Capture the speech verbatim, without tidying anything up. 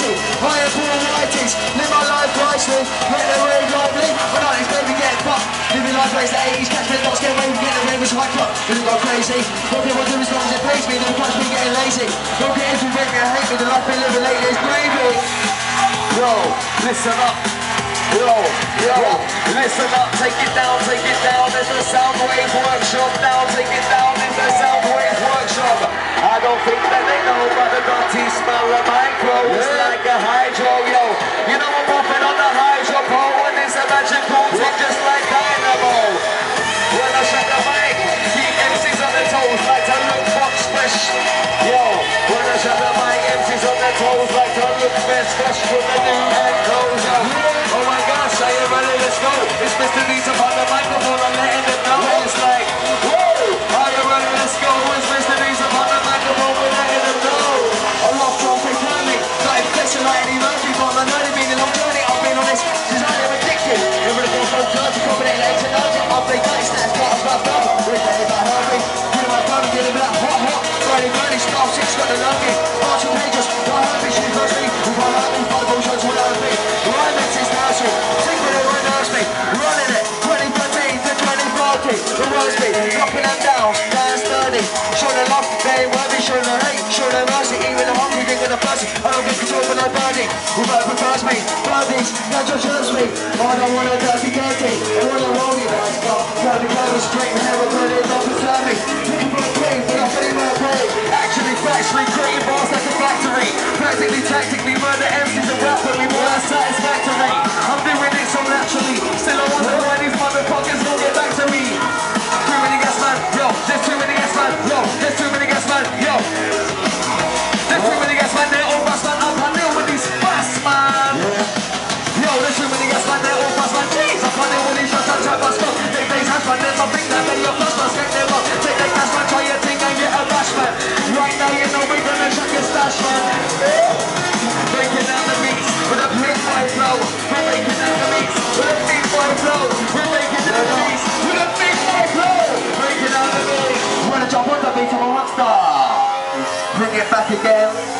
mighty. I am born righties, live my life wisely. Let the road lively, when I expect to get fucked. Living life race the eighties, catch me lots, get away from getting the ravers high club. Doesn't go crazy. What people do as long as it pays me, never catch me getting lazy. Don't get into me, hate me, the life been living lately is gravy. Yo, listen up. Yo, yo, listen up, take it down, take it down. There's a Soundwave workshop now, take it down in the Soundwave workshop. I don't think that they know, but the dirty smell of micro is like a hydro, yo. You know I'm popping on the hydro pole, and it's a magical thing just like dynamo. When I shut the mic, keep M Cs on their toes like to look Fox fresh. Yo, when I shut the mic, M Cs on their toes like to look fresh, fresh from the new head clothes, yo. Oh my gosh, are you ready? Let's go. It's Mister Neat up on the microphone, I'm letting them know. It's like, whoa, are you ready? Let's go. It's Mister Neat up on the microphone, we're letting them know. I love John P. Curly, got infection like Eddie Murphy, but I know they've been a long journey, I've been on this since I am addicted. Never the girl from dirty, combinate legs and arms, I'll play dirty stats, got a bad bad. We're ready about Herbie, put my phone, get it black, hot, hot. Friday burning, style six, got the lucky. Arch and pages, got Herbie, she first me. If I like me, five bullshots will have me. Right next is nursery, sing with it, right nurse me. Running it, twenty thirteen to twenty forty. The roast me, dropping them down, down sturdy. Show the love, they ain't worthy, show the hate, show the mercy. Even the hungry, think of the person. I don't get control when I birdie. Whoever prefers me, birdies, that's what hurts me. I don't want a dirty dirty, I want a rolling nice car. Gotta be clever, straight, and have a good, it don't concern me. Looking for a plane, but I'm feeling my pay. Actually, factually, creating bars like a factory. Practically, tactically, murder M Cs and rap, but we more than satisfactory. I'm doing it so naturally. Still, I wonder why these motherfuckers won't get back to me. Too many gas man, yo. There's too many gas man, yo. There's too many gas man, yo. There's too many gas man, they're all bust man. Up and deal with these fast man. Yo, there's too many gas man, they're all bust man. Jeez, I can't deal with these shots, I'm trying to stop. Take these hands man, there's nothing that many of us must get them up. Take their gas man, try your thing and get a bash man. Right now, you know we're gonna check your stash man. Breaking down the beats with a big boy flow. We're breaking down the beats with a big boy flow. We're breaking down the beats with a big boy flow. Breaking down the beats. Wanna jump on the beat of a monster? Bring it back again.